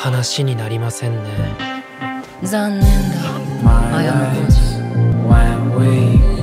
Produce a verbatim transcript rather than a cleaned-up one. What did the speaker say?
話になりませんね。 残念だ、綾小路。